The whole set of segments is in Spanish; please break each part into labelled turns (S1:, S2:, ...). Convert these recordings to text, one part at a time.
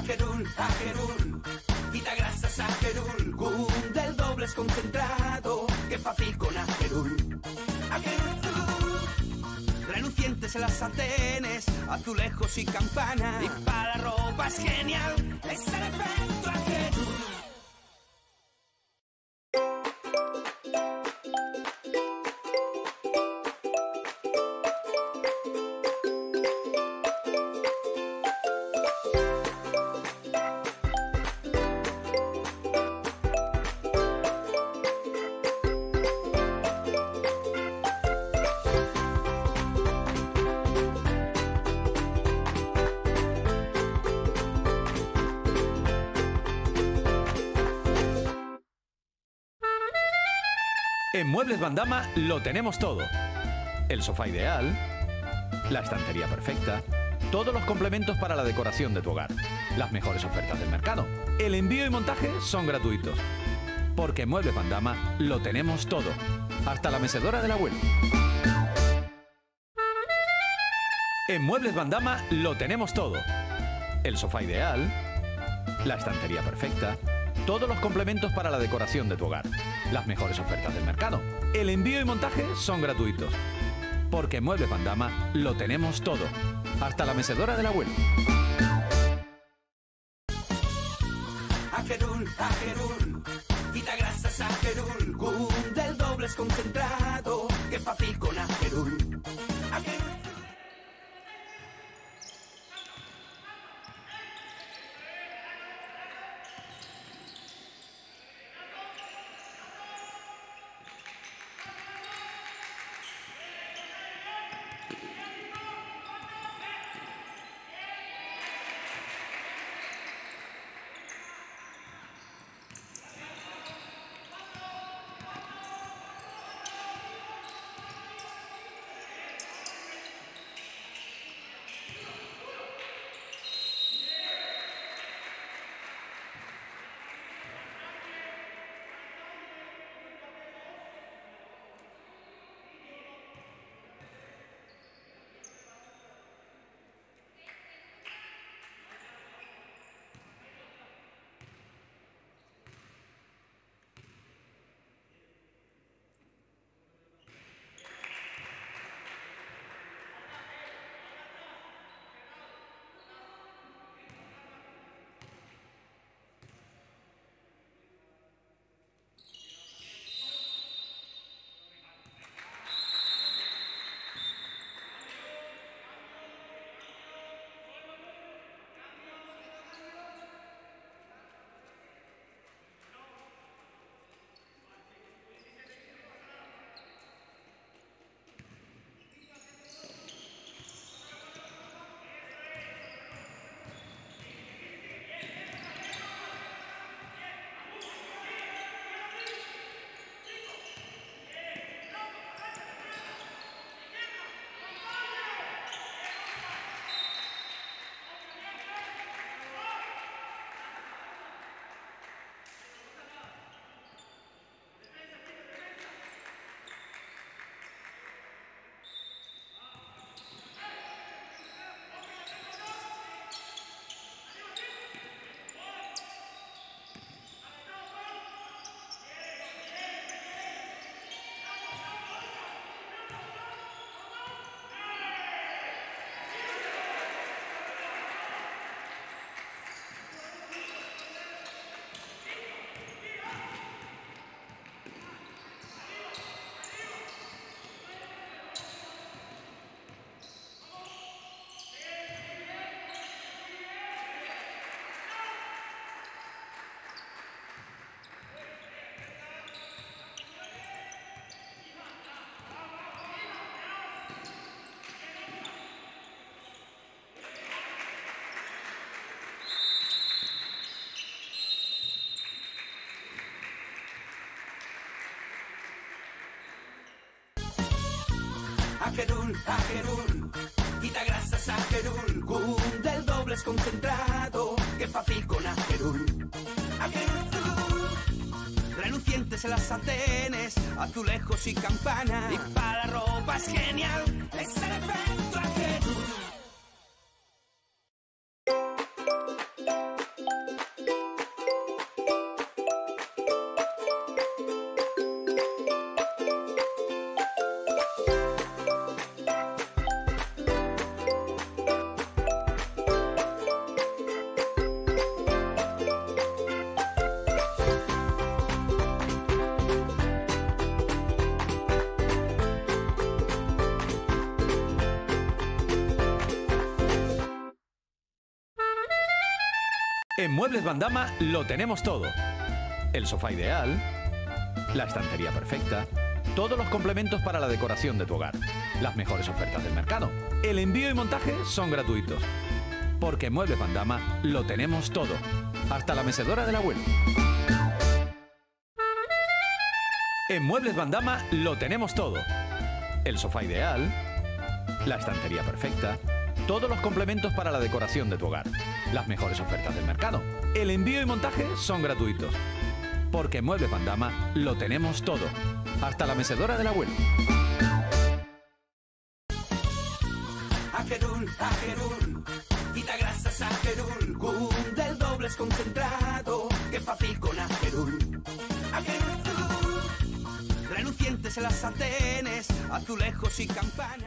S1: Ajerún, quita grasas Ajerún, Gum del doble es concentrado, qué fácil con Ajerún. Ajerún, relucientes en las sartenes, azulejos y campanas, y para la ropa es genial, es el efecto Ajerún.
S2: En Muebles Bandama lo tenemos todo. El sofá ideal, la estantería perfecta, todos los complementos para la decoración de tu hogar, las mejores ofertas del mercado. El envío y montaje son gratuitos. Porque en Muebles Bandama lo tenemos todo. Hasta la mecedora del abuelo. En Muebles Bandama lo tenemos todo. El sofá ideal, la estantería perfecta, todos los complementos para la decoración de tu hogar, las mejores ofertas del mercado. El envío y montaje son gratuitos. Porque en Muebles Bandama lo tenemos todo. Hasta la mecedora del abuelo.
S1: Ajerún, quita grasas Ajerún, Gum del doble es concentrado, qué fácil con Ajerún. Ajerún. Ajerún, quita grasas Ajerún, Gum del doble es concentrado, qué fácil con Ajerún. Ajerún, relucientes en las sartenes, azulejos y campanas, y para la ropa es genial, es el efecto Ajerún.
S2: En Muebles Bandama lo tenemos todo. El sofá ideal, la estantería perfecta, todos los complementos para la decoración de tu hogar, las mejores ofertas del mercado. El envío y montaje son gratuitos. Porque en Muebles Bandama lo tenemos todo. Hasta la mecedora del abuelo. En Muebles Bandama lo tenemos todo. El sofá ideal, la estantería perfecta, todos los complementos para la decoración de tu hogar, las mejores ofertas del mercado. El envío y montaje son gratuitos. Porque en Muebles Bandama lo tenemos todo. Hasta la mecedora del abuelo.
S1: Agerul, quita grasas Agerul, Gum del doble es concentrado, que fácil con Agerul. Agerul, relucientes en las sartenes, azulejos y campanas.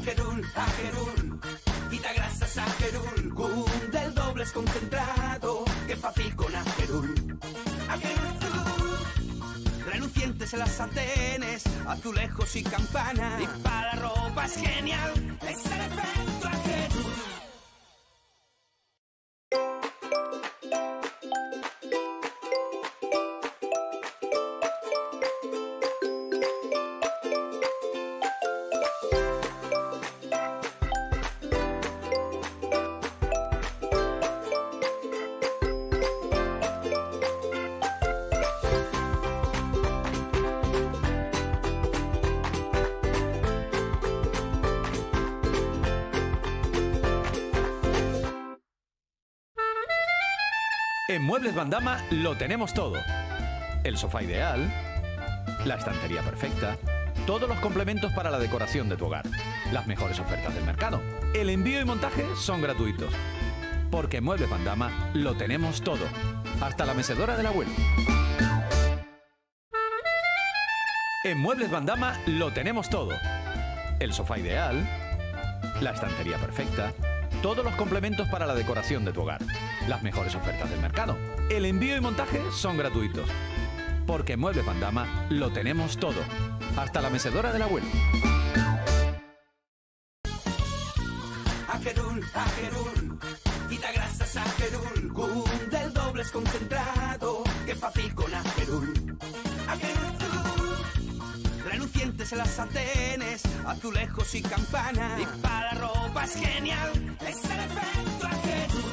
S1: Agerul, quita grasas Agerul, Gum del doble es concentrado, que fácil con Agerul. Agerul, relucientes en las sartenes, azulejos y campanas, y para la ropa es genial, es el efecto Agerul.
S2: En Muebles Bandama lo tenemos todo. El sofá ideal, la estantería perfecta, todos los complementos para la decoración de tu hogar, las mejores ofertas del mercado. El envío y montaje son gratuitos. Porque en Muebles Bandama lo tenemos todo. Hasta la mecedora del abuelo. En Muebles Bandama lo tenemos todo. El sofá ideal, la estantería perfecta, todos los complementos para la decoración de tu hogar, las mejores ofertas del mercado. El envío y montaje son gratuitos. Porque en Muebles Bandama lo tenemos todo. Hasta la mecedora del abuelo.
S1: Agerul, quita grasas Agerul, Gum del doble es concentrado, que fácil con Agerul. Agerul, relucientes en las sartenes, azulejos y campanas, y para la ropa es genial, es el efecto Agerul.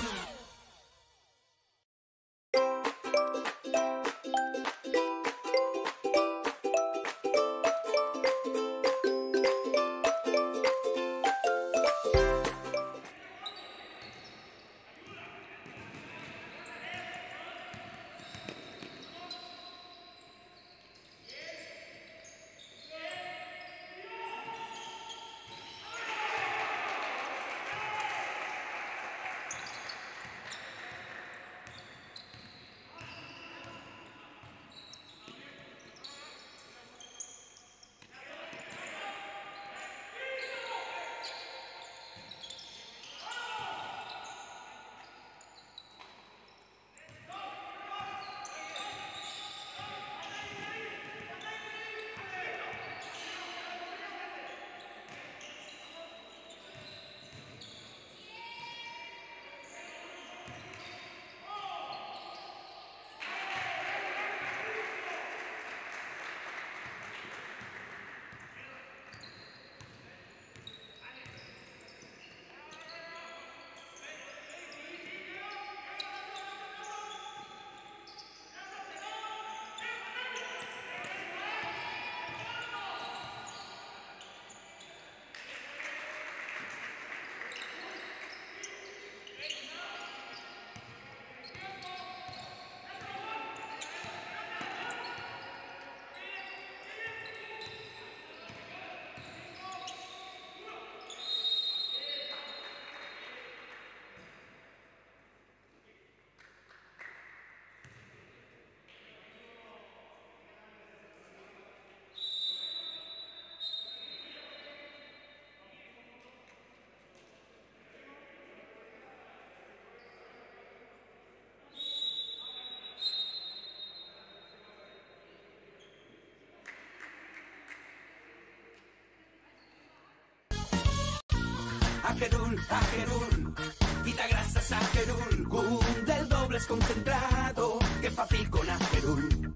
S1: Agerul, quita grasas Agerul, Gum del doble es concentrado, que fácil con Agerul.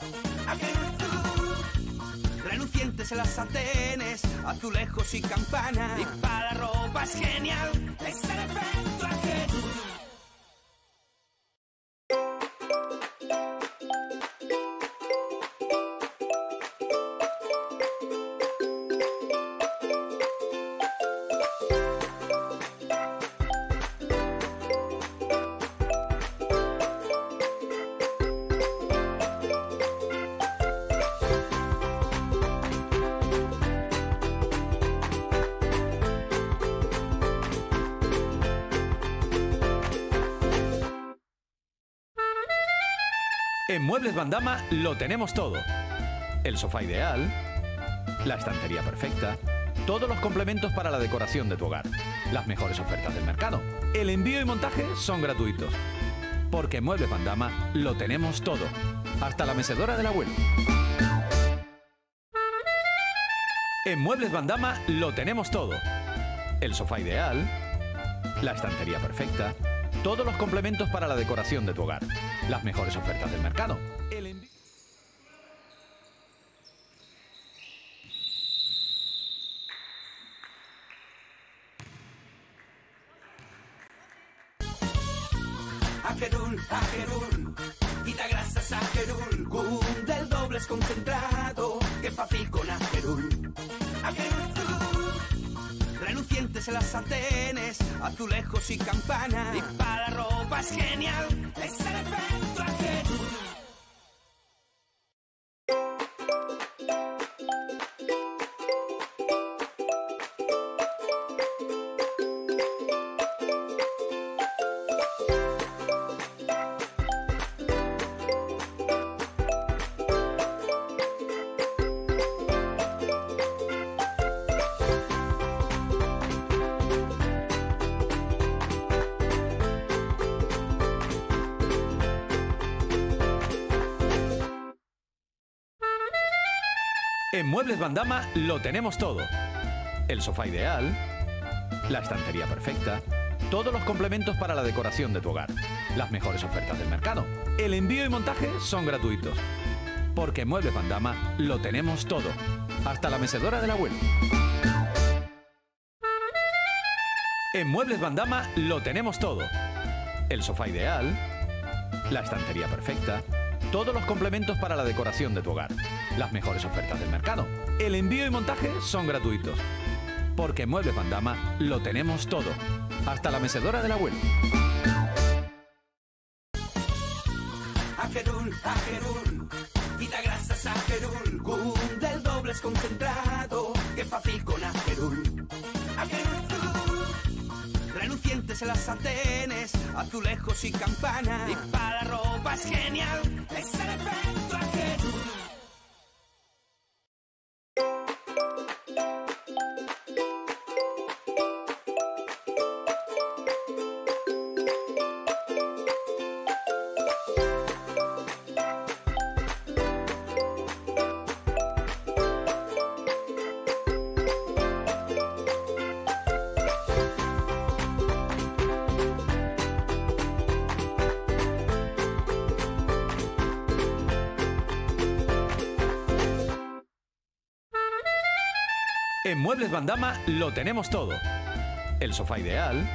S1: Agerul, relucientes en las sartenes, azulejos y campanas, y para la ropa es genial, es el efecto Agerul.
S2: En Muebles Bandama lo tenemos todo. El sofá ideal, la estantería perfecta, todos los complementos para la decoración de tu hogar, las mejores ofertas del mercado. El envío y montaje son gratuitos. Porque en Muebles Bandama lo tenemos todo, hasta la mecedora de la abuela. En Muebles Bandama lo tenemos todo. El sofá ideal, la estantería perfecta, todos los complementos para la decoración de tu hogar, las mejores ofertas del mercado.
S1: Agerul, quita grasas Agerul, Gum del doble es concentrado, que fácil con Agerul. Agerul, relucientes en las sartenes, azulejos y campanas, y para la ropa es genial, es el efecto Agerul.
S2: En Muebles Bandama lo tenemos todo. El sofá ideal, la estantería perfecta, todos los complementos para la decoración de tu hogar, las mejores ofertas del mercado. El envío y montaje son gratuitos. Porque en Muebles Bandama lo tenemos todo, hasta la mecedora de la abuela. En Muebles Bandama lo tenemos todo. El sofá ideal, la estantería perfecta, todos los complementos para la decoración de tu hogar, las mejores ofertas del mercado. El envío y montaje son gratuitos. Porque en Muebles Bandama lo tenemos todo, hasta la mecedora de la abuela.
S1: Agerul, quita grasas Agerul, Gum del doble es concentrado, que fácil con Agerul. Agerul, relucientes en las sartenes, azulejos y campanas, y para la ropa es genial, es el efecto Agerul.
S2: En Muebles Bandama lo tenemos todo. El sofá ideal,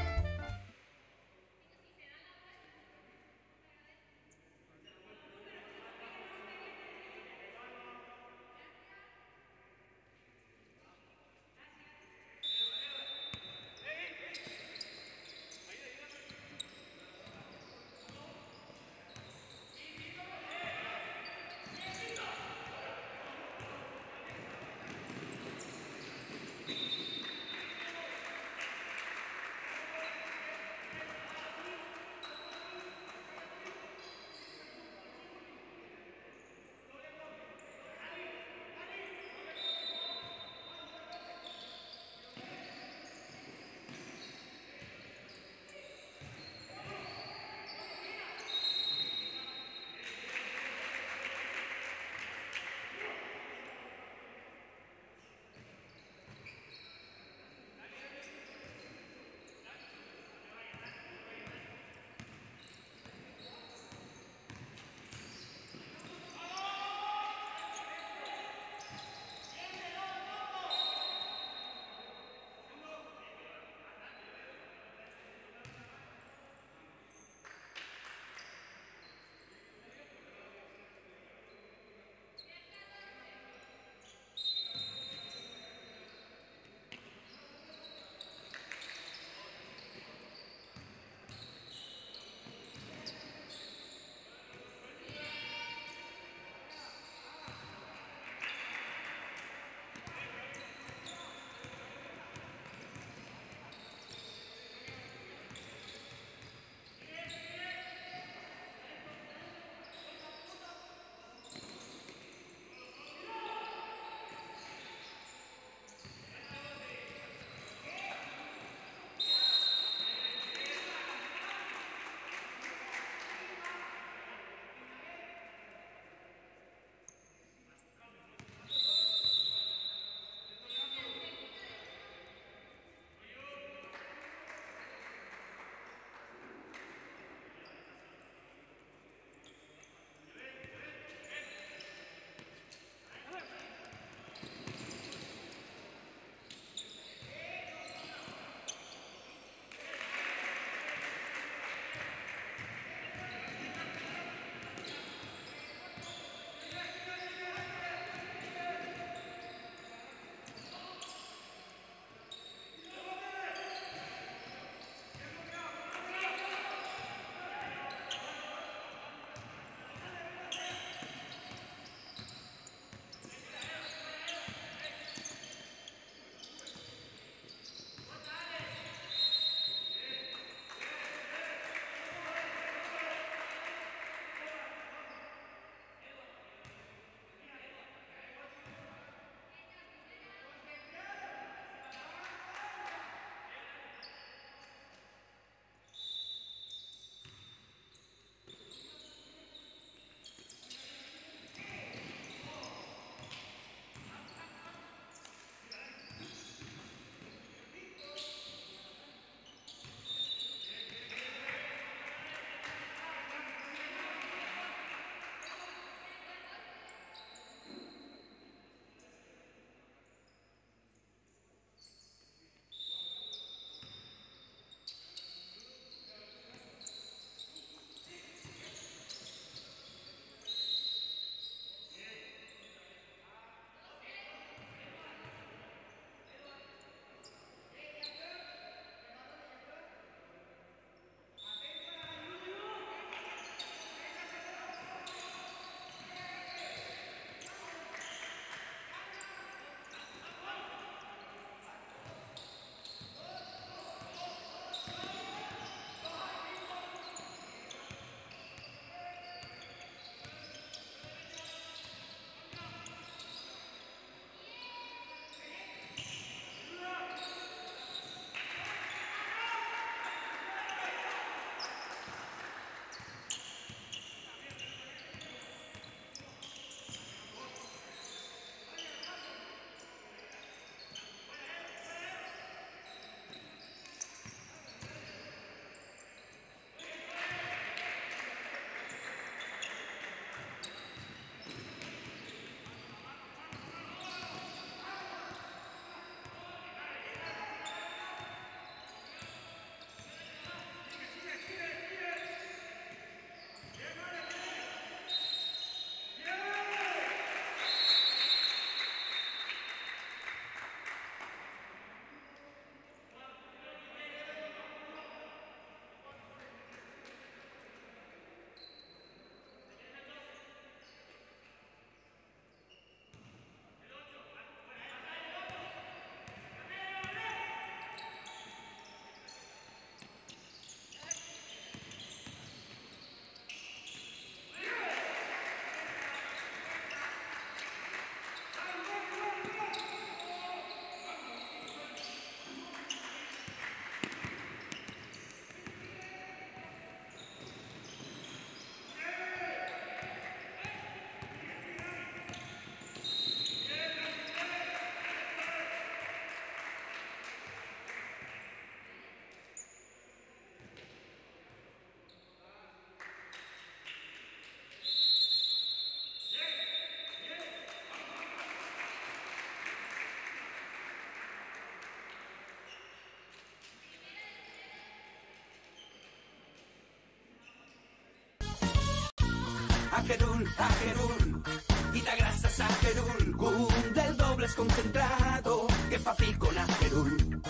S1: Agerul, quita grasas Agerul, gum del doble es concentrado, que fácil con Agerul.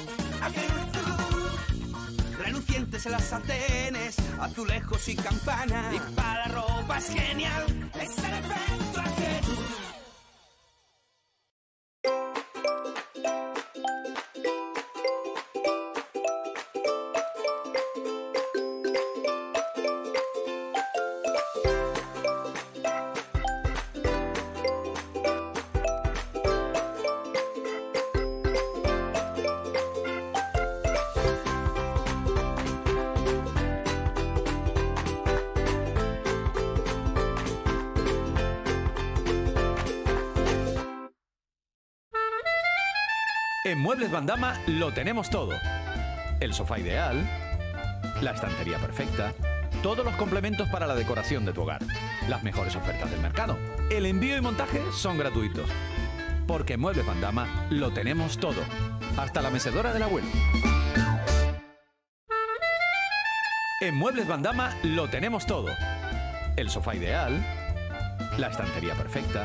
S1: Agerul, relucientes en las sartenes, azulejos y campanas, y para la ropa es genial, es el efecto Agerul.
S2: En Muebles Bandama lo tenemos todo. El sofá ideal, la estantería perfecta, todos los complementos para la decoración de tu hogar, las mejores ofertas del mercado. El envío y montaje son gratuitos. Porque en Muebles Bandama lo tenemos todo. Hasta la mecedora del abuelo. En Muebles Bandama lo tenemos todo. El sofá ideal, la estantería perfecta.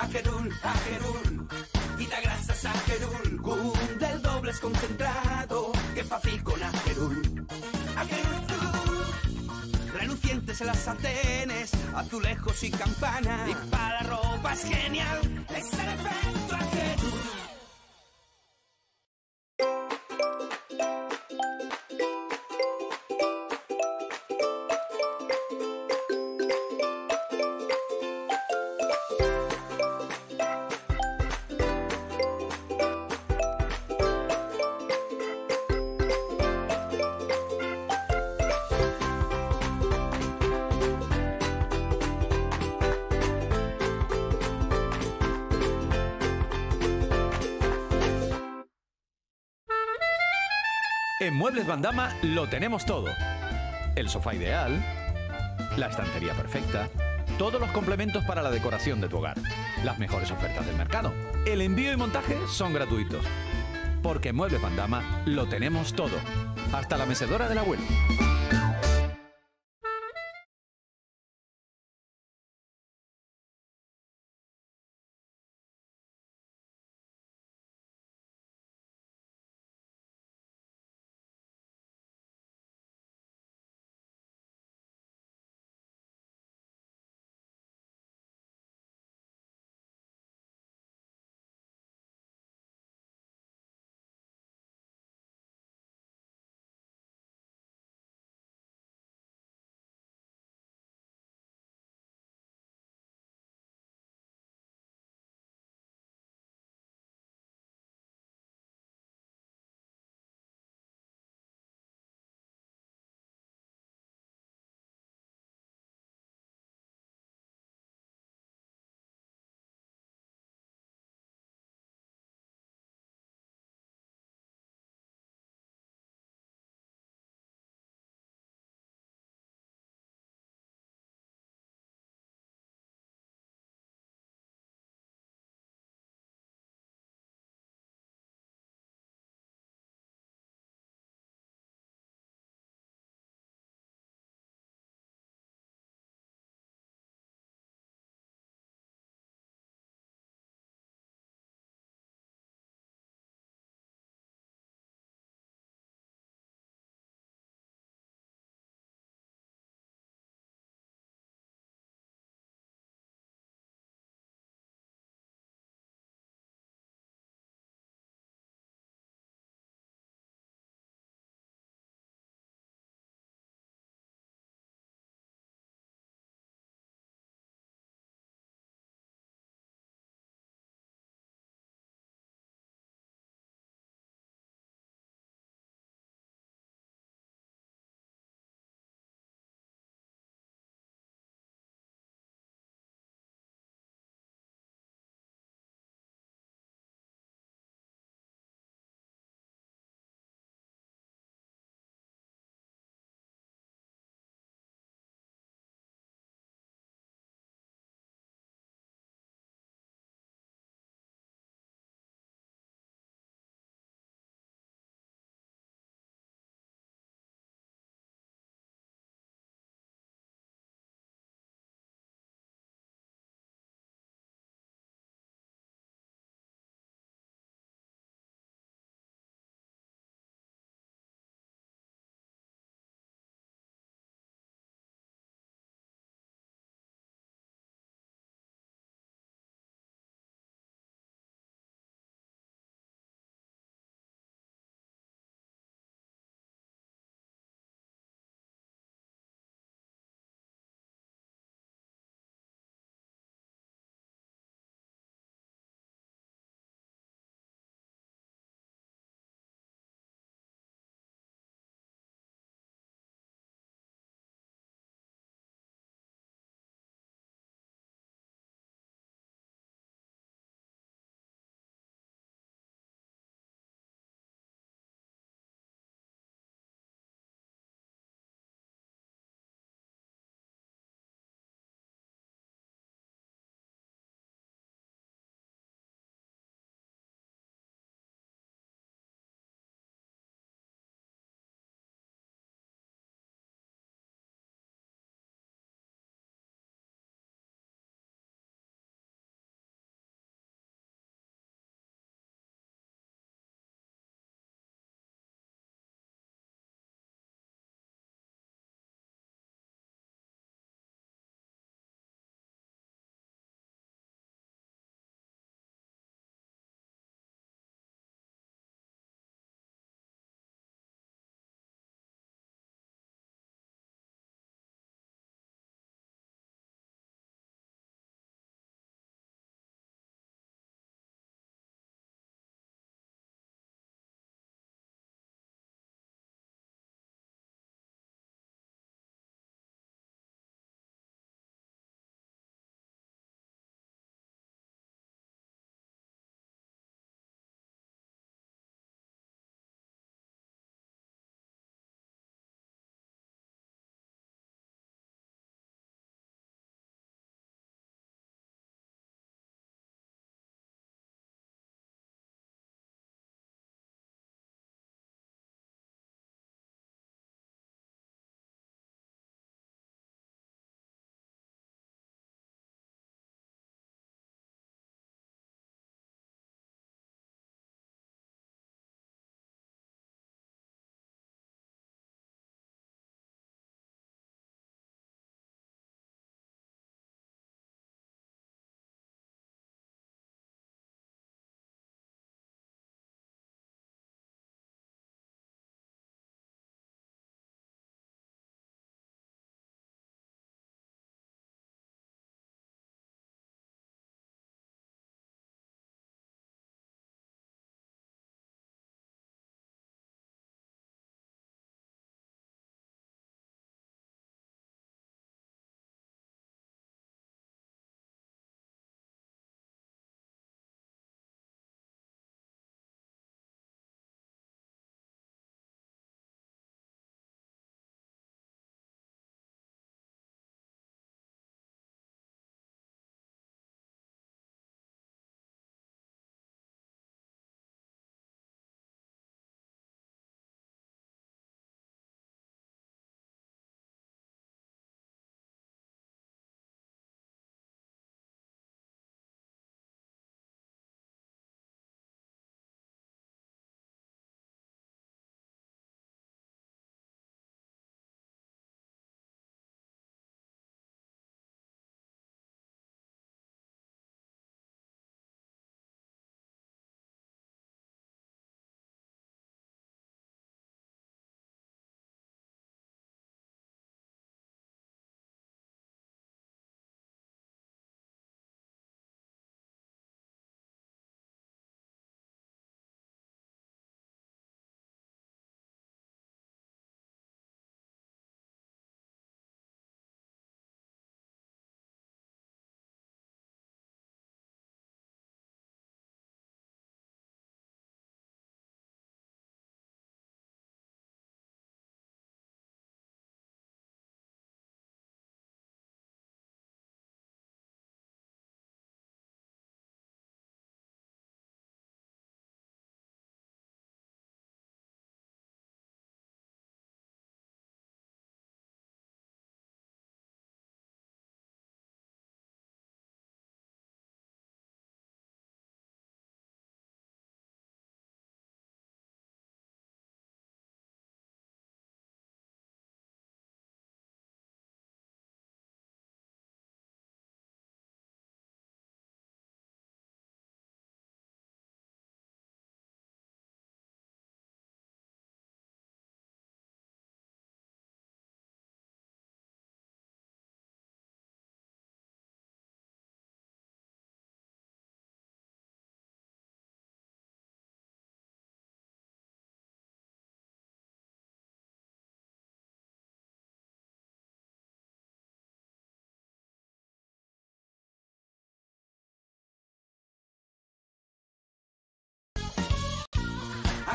S1: Agerul, quita grasas Agerul, gum del doble es concentrado, que fácil con Agerul. Agerul, relucientes en las sartenes, azulejos y campanas, y para la ropa es genial, es el efecto Agerul.
S2: En Muebles Bandama lo tenemos todo. El sofá ideal, la estantería perfecta, todos los complementos para la decoración de tu hogar, las mejores ofertas del mercado. El envío y montaje son gratuitos. Porque en Muebles Bandama lo tenemos todo. Hasta la mecedora del abuelo.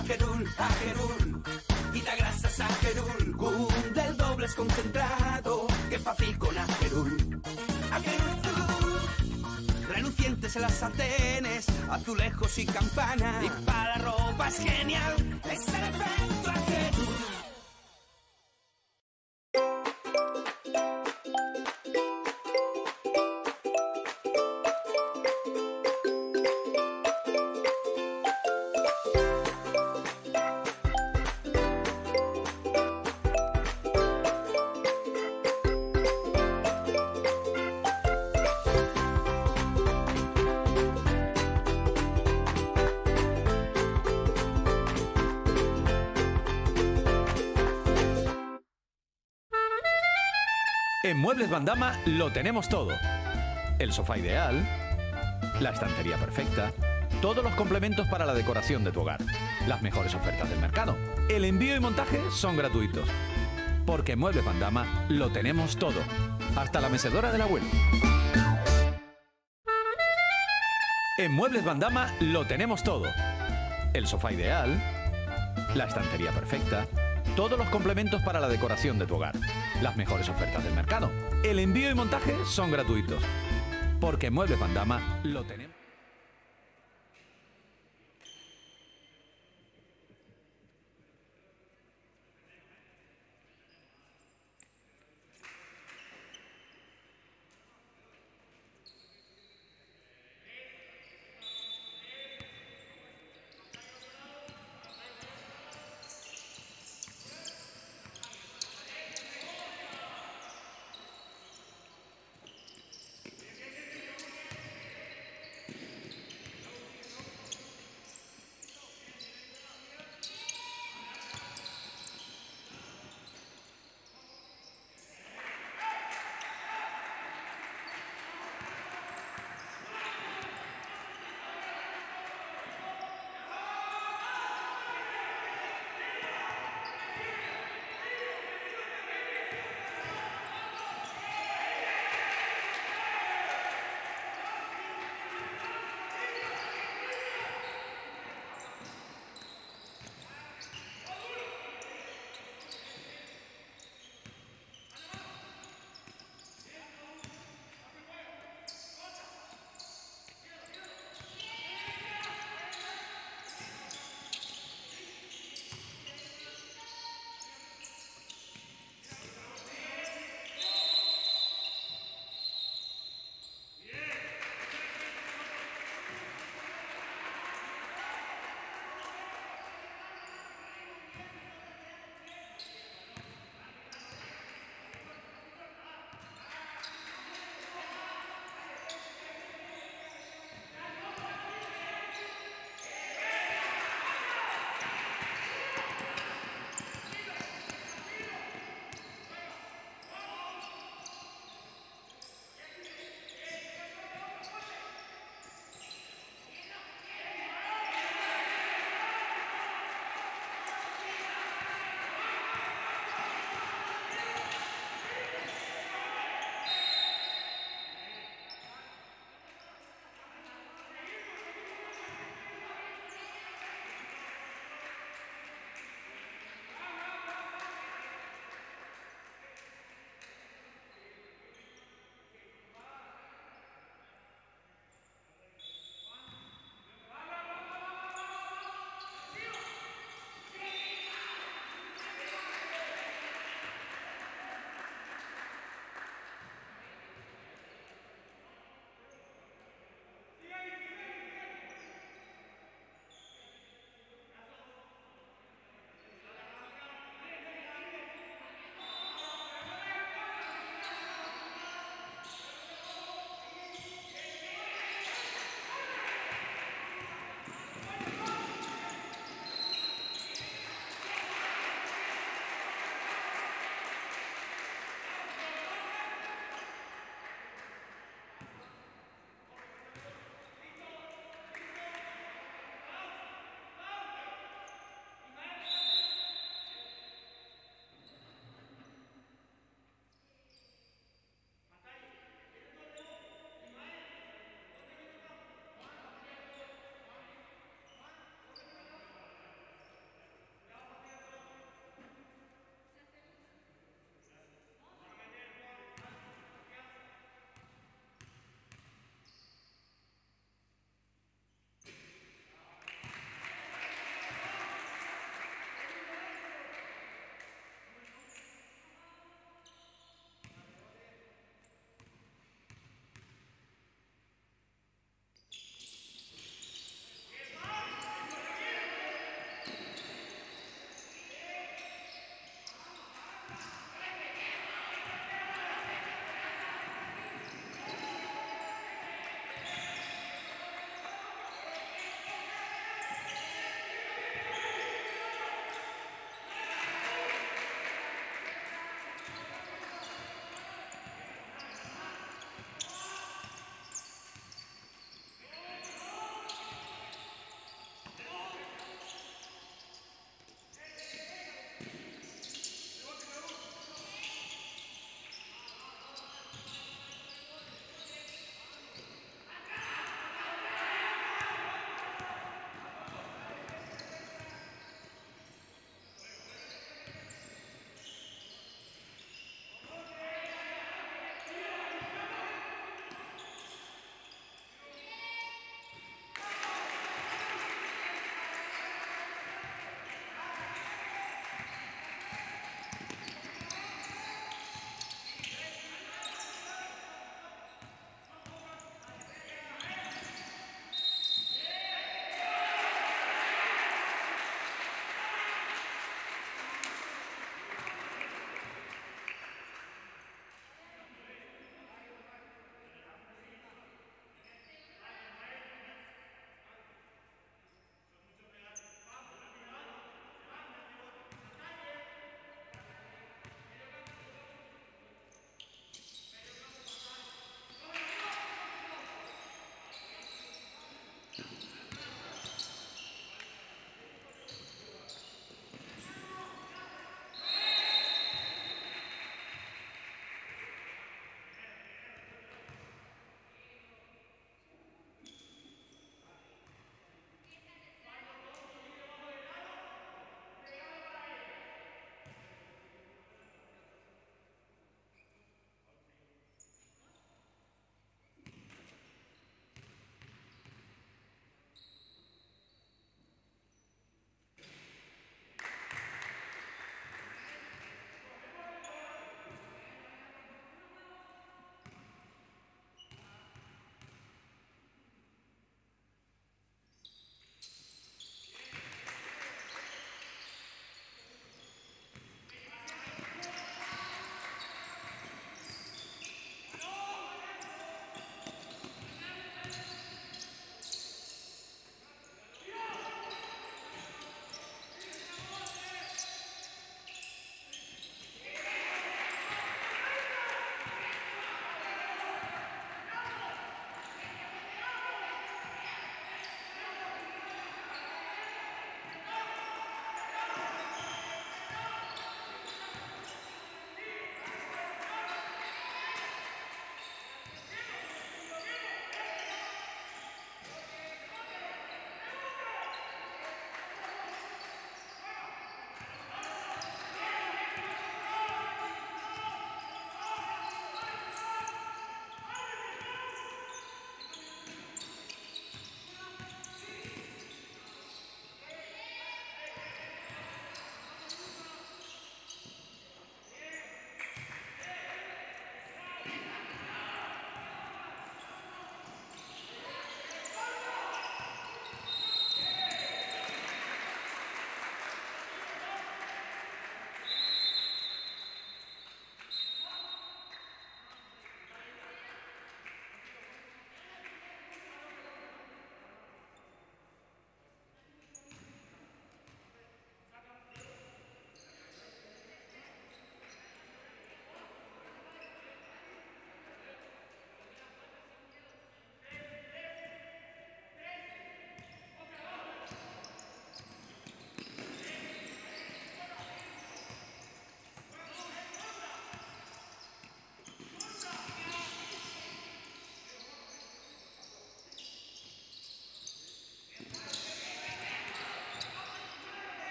S1: Agerul, quita grasas Agerul, del doble es concentrado, que fácil con Agerul. Agerul, relucientes en las sartenes, azulejos y campanas, y para la ropa es genial, es el efecto Agerul.
S2: En Muebles Bandama lo tenemos todo. El sofá ideal, la estantería perfecta, todos los complementos para la decoración de tu hogar, las mejores ofertas del mercado. El envío y montaje son gratuitos. Porque en Muebles Bandama lo tenemos todo. Hasta la mecedora del abuelo. En Muebles Bandama lo tenemos todo. El sofá ideal, la estantería perfecta, todos los complementos para la decoración de tu hogar, las mejores ofertas del mercado. El envío y montaje son gratuitos. Porque en Muebles Bandama lo tenemos.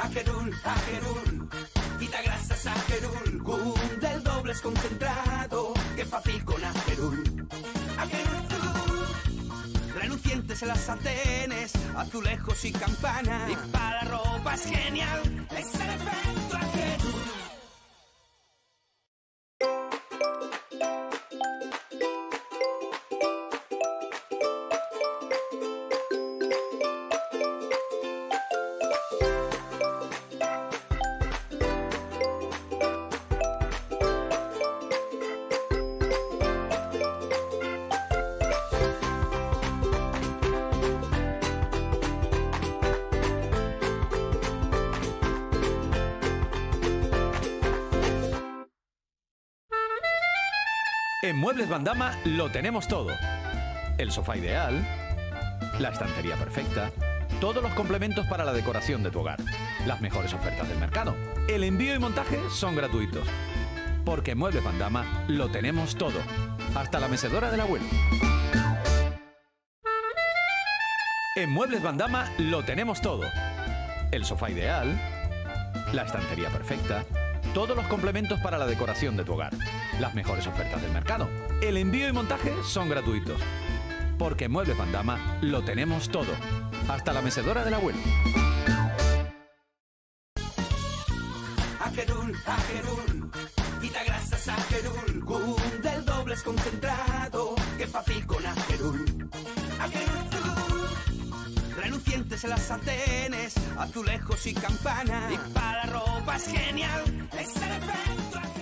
S1: Agerul, quita grasas Agerul, gum del doble es concentrado, que fácil con Agerul. Agerul, relucientes en las sartenes, azulejos y campana, y para la ropa es genial, es el efecto Agerul.
S2: En Muebles Bandama lo tenemos todo. El sofá ideal, la estantería perfecta, todos los complementos para la decoración de tu hogar, las mejores ofertas del mercado. El envío y montaje son gratuitos. Porque en Muebles Bandama lo tenemos todo, hasta la mecedora del abuelo. En Muebles Bandama lo tenemos todo. El sofá ideal, la estantería perfecta, todos los complementos para la decoración de tu hogar, las mejores ofertas del mercado. El envío y montaje son gratuitos. Porque en Muebles Bandama lo tenemos todo, hasta la mecedora del abuelo.
S1: Agerul, quita grasas Agerul, gum del doble es concentrado, que fácil con Agerul. Agerul, relucientes en las sartenes, azulejos y campana, y para la ropa es genial, es el efecto Agerul.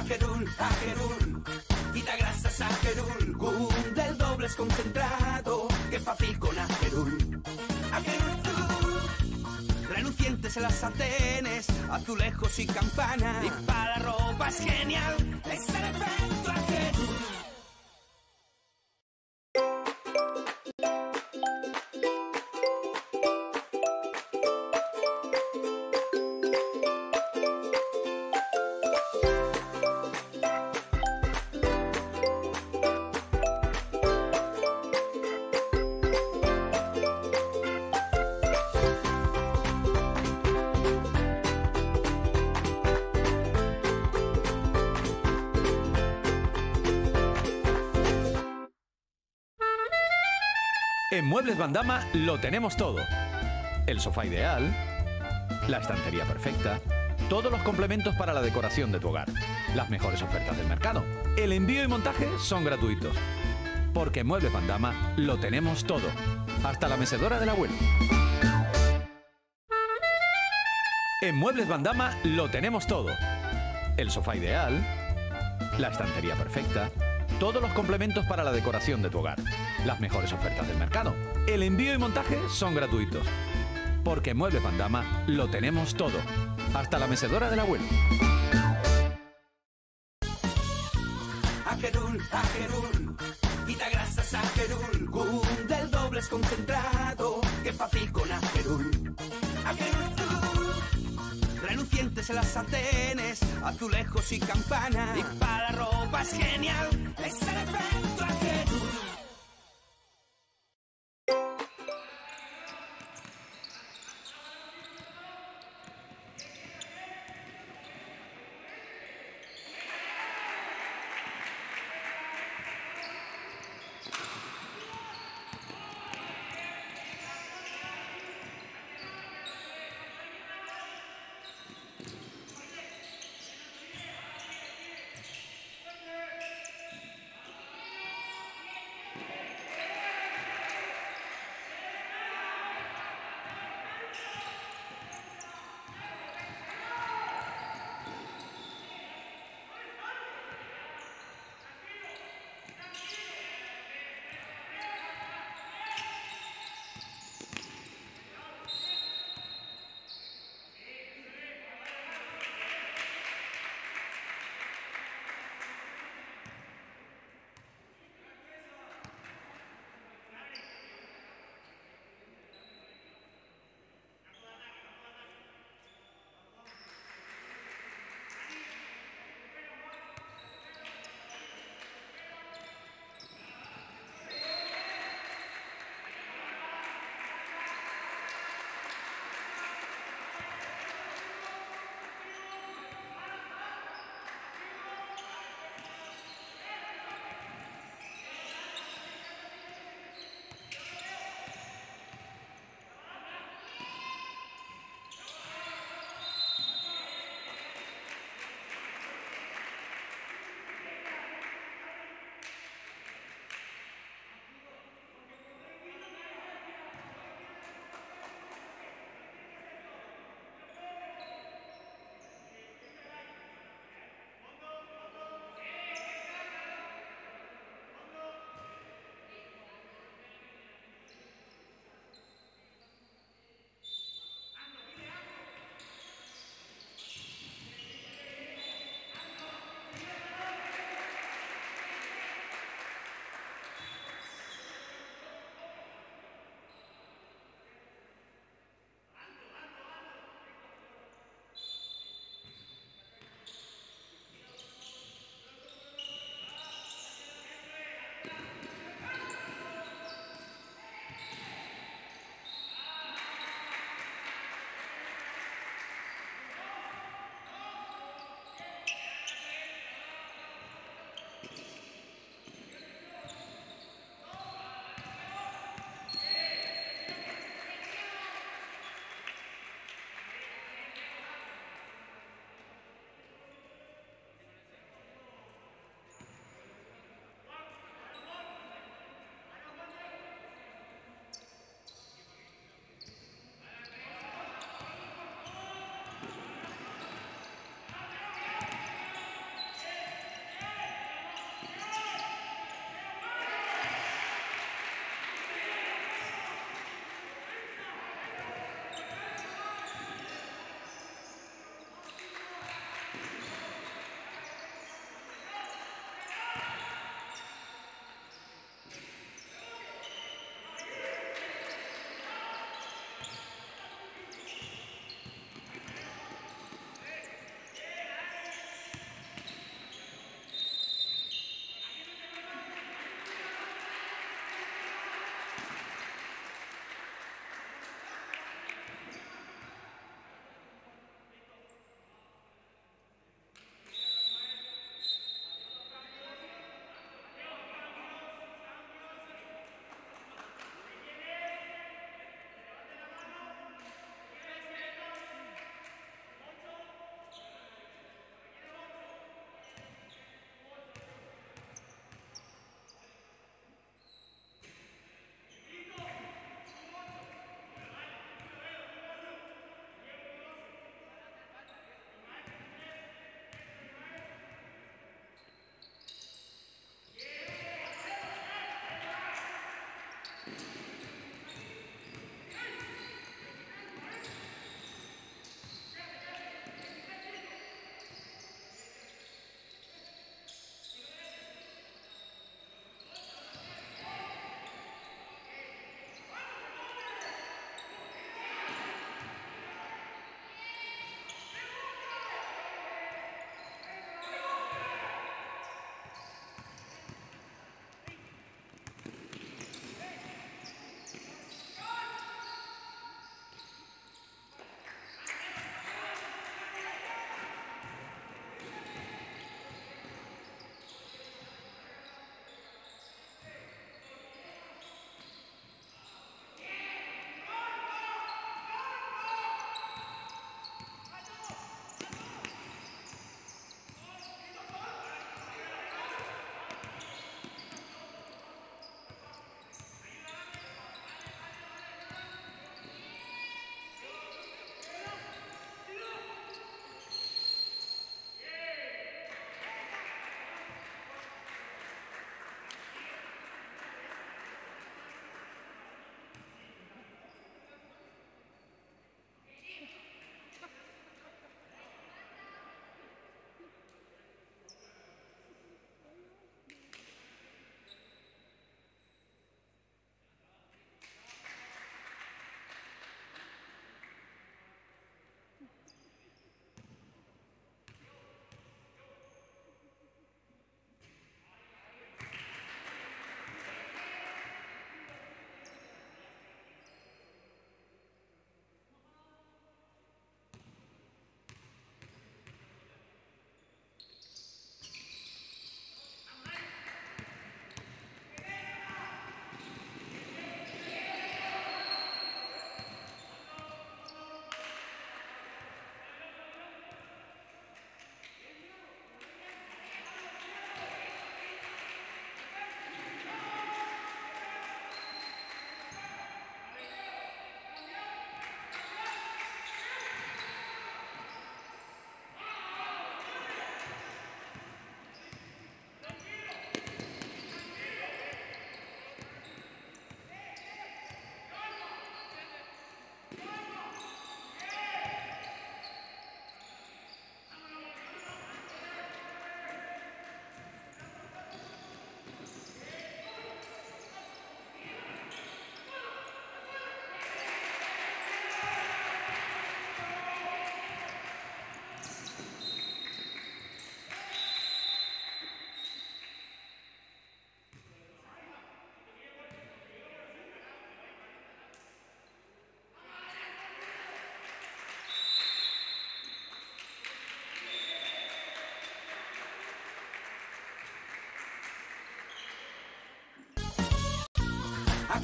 S1: Agerul, quita grasas Agerul, gum del doble es concentrado, que fácil con Agerul. Agerul, relucientes en las sartenes, azulejos y campanas, y para la ropa es genial, es el efecto Agerul.
S2: En Muebles Bandama lo tenemos todo. El sofá ideal, la estantería perfecta, todos los complementos para la decoración de tu hogar, las mejores ofertas del mercado. El envío y montaje son gratuitos. Porque en Muebles Bandama lo tenemos todo. Hasta la mecedora del abuelo. En Muebles Bandama lo tenemos todo. El sofá ideal, la estantería perfecta, todos los complementos para la decoración de tu hogar, las mejores ofertas del mercado. El envío y montaje son gratuitos. Porque en Muebles Bandama lo tenemos todo. Hasta la mecedora del abuelo.
S1: Agerul, quita grasas Agerul, gum del doble es concentrado, que fácil con Agerul. Agerul, relucientes en las sartenes, azulejos y campanas, y para la ropa es genial, es el efecto Agerul.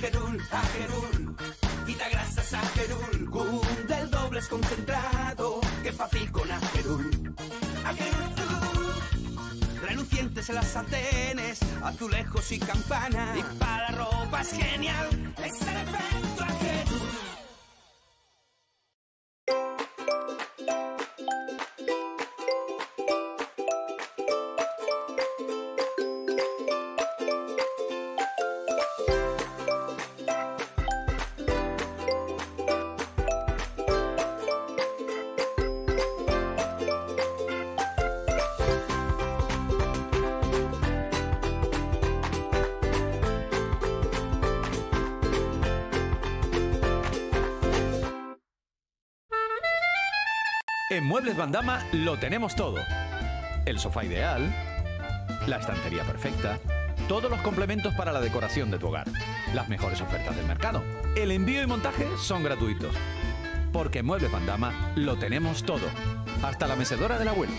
S1: Agerul, quita grasas Agerul, del doble es concentrado, que fácil con Agerul. Agerul, relucientes en las sartenes, azulejos y campanas, y para la ropa es genial, es el efecto Agerul.
S2: En Muebles Bandama lo tenemos todo. El sofá ideal, la estantería perfecta, todos los complementos para la decoración de tu hogar, las mejores ofertas del mercado. El envío y montaje son gratuitos. Porque en Muebles Bandama lo tenemos todo. Hasta la mecedora del abuelo.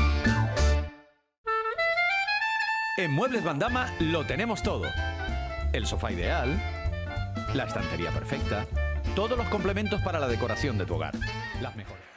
S2: En Muebles Bandama lo tenemos todo. El sofá ideal, la estantería perfecta, todos los complementos para la decoración de tu hogar, las mejores.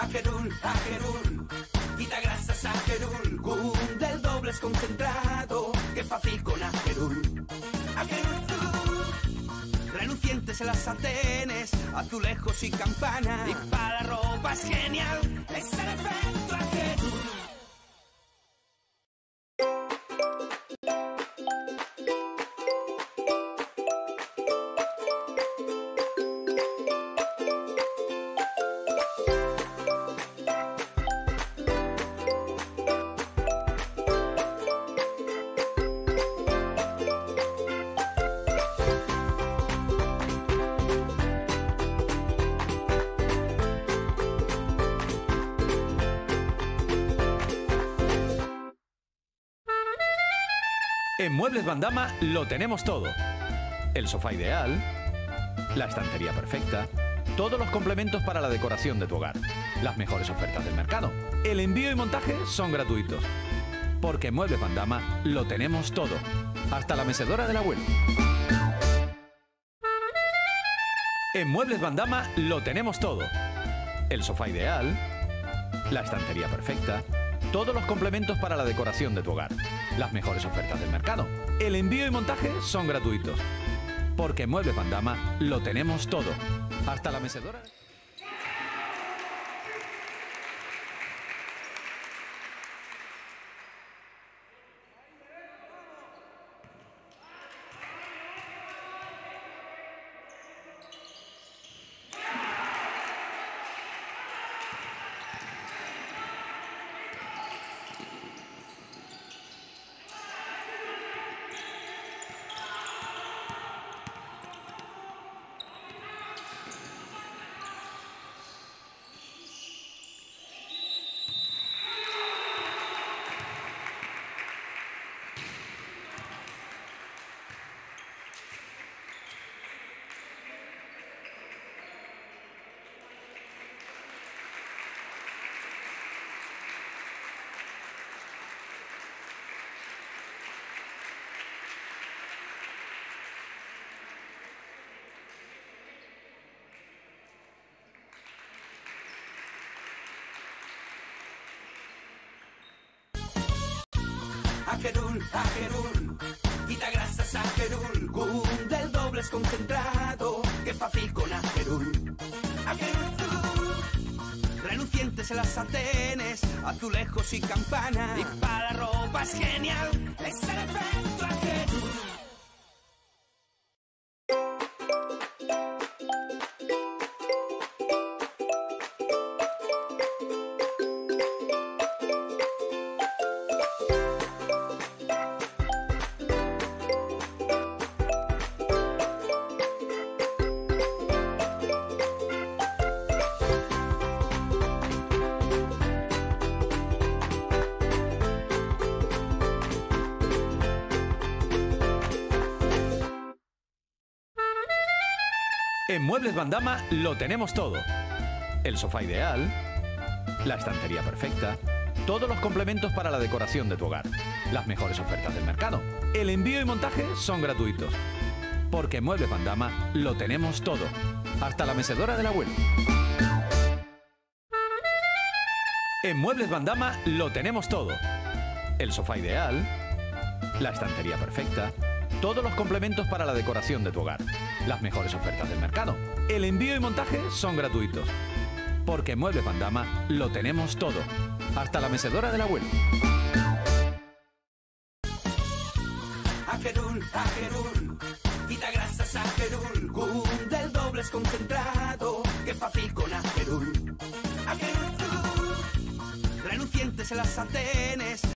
S1: Agerul, quita grasas Agerul, Gum del doble es concentrado, que fácil con Agerul. Agerul, relucientes en las sartenes, azulejos y campana, y para la ropa es genial, es el efecto Agerul.
S2: En Muebles Bandama lo tenemos todo. El sofá ideal, la estantería perfecta, todos los complementos para la decoración de tu hogar, las mejores ofertas del mercado. El envío y montaje son gratuitos. Porque en Muebles Bandama lo tenemos todo. Hasta la mecedora de la abuela. En Muebles Bandama lo tenemos todo. El sofá ideal, la estantería perfecta, todos los complementos para la decoración de tu hogar, las mejores ofertas del mercado. El envío y montaje son gratuitos. Porque en Muebles Bandama lo tenemos todo. Hasta la mecedora.
S1: Agerul, quita grasas Agerul, Gum del doble es concentrado, que fácil con Agerul. Agerul, relucientes en las sartenes, azulejos y campana, y para la ropa es genial, es el efecto Agerul.
S2: En Muebles Bandama lo tenemos todo. El sofá ideal, la estantería perfecta, todos los complementos para la decoración de tu hogar, las mejores ofertas del mercado. El envío y montaje son gratuitos. Porque en Muebles Bandama lo tenemos todo. Hasta la mecedora de la abuela. En Muebles Bandama lo tenemos todo. El sofá ideal, la estantería perfecta, todos los complementos para la decoración de tu hogar, las mejores ofertas del mercado. El envío y montaje son gratuitos. Porque en Muebles Bandama lo tenemos todo. Hasta la mecedora de la abuela.
S1: Agerul, quita grasas Agerul, Gum del doble es concentrado, que fácil con Agerul. Agerul, relucientes en las sartenes,